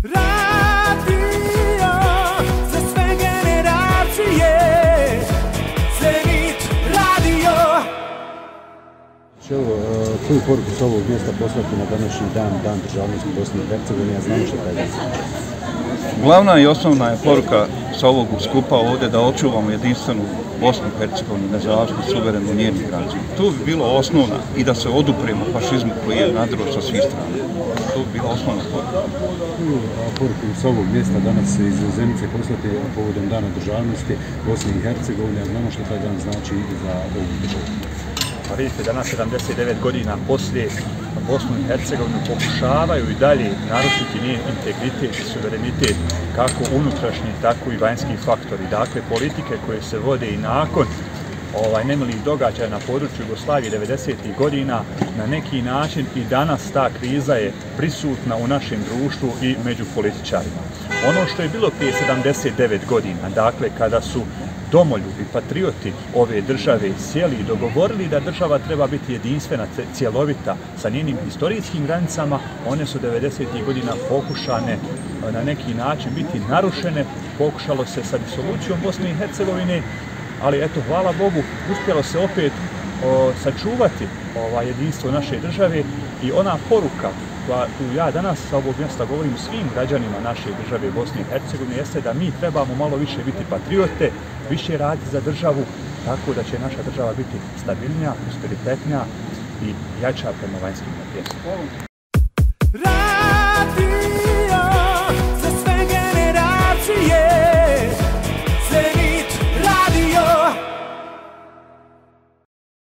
Radio za sve generacije, Zenit radio. Koju poruku s ovog mjesta poslati na današnji dan državnosti Bosne i Hercegovine? Ja znam što taj dan znači. Glavna i osnovna je poruka sa ovog skupa ovdje da očuvamo jedinstvenu Bosnu i Hercegovinu, nezavisnu, suverenu njenih građana. To bi bilo osnovna i da se odupremo fašizmu koji je nadro sa svih strana. To bi bila osnovna poruka. Koju poruku s ovog mjesta danas iz Zenice poslati povodom dana državnosti Bosne i Hercegovine? Ja znamo što taj dan znači i za ovu državu. Pa vidite, danas 79 godina poslije Bosnu i Hercegovinu pokušavaju i dalje narušiti njen integritet i suverenitet, kako unutrašnji, tako i vanjski faktori. Dakle, politike koje se vode i nakon nemilih događaja na području Jugoslavije 90. godina, na neki način i danas ta kriza je prisutna u našem društvu i među političarima. Ono što je bilo prije 79 godina, dakle, kada su domoljubi, patrioti ove države sjeli i dogovorili da država treba biti jedinstvena, cjelovita sa njenim historijskim granicama, one su 90. godina pokušane na neki način biti narušene, pokušalo se sa disolucijom Bosne i Hercegovine, ali eto, hvala Bogu, uspjelo se opet sačuvati jedinstvo naše države i ona poruka koju ja danas sa ovog mjesta govorim svim građanima naše države Bosne i Hercegovine jeste da mi trebamo malo više biti patriote, više raditi za državu, tako da će naša država biti stabilnija, prosperitetnija i jača prema vanjskim natjecanjima.